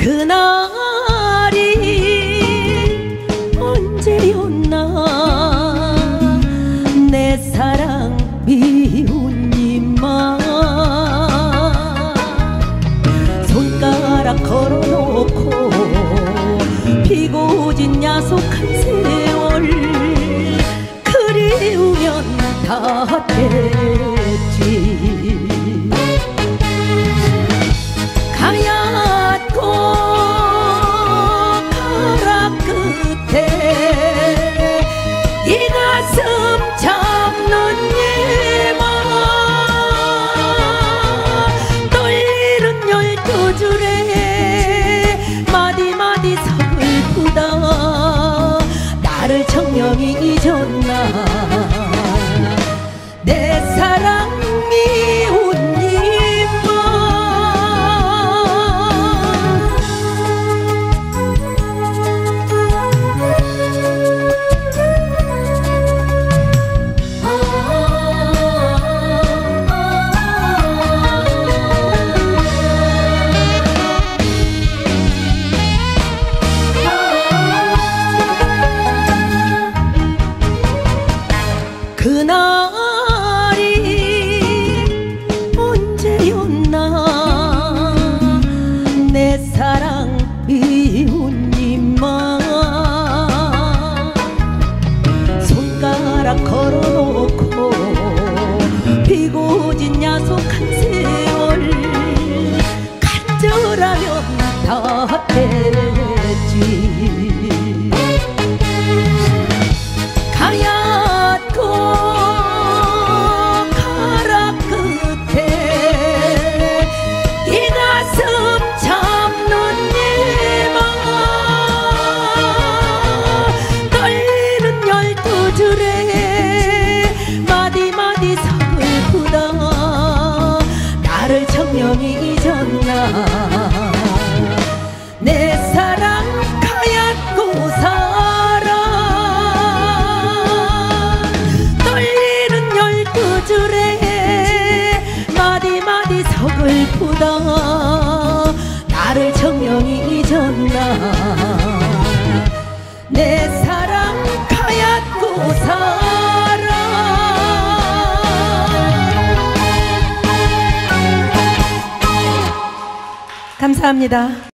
그날이 언제였나 내 사랑 미운 님아 손가락 걸어놓고 피고진 야속한 세월 그리우면 닿겠지. 하얗고 가락 끝에 이 가슴 잡는 예만 떨리는 12줄에 마디마디 서글프다. 나를 청명히 잊었나 내 사랑 미운 그날이 언제였나 내 사랑 미운 님아 손가락 걸어놓고 피고진 야속한 세월 간절하면 닿겠지. 하얗고 가락 끝에 이 가슴 잡는 예만 떨리는 12줄에 마디마디 서글프다. 나를 청명히 잊었나 내 사랑 하얗고 살아 떨리는 12줄에 마디마디 서글프다. 나를 청명히 잊었나 내 사랑 하얗고 살아. 감사합니다.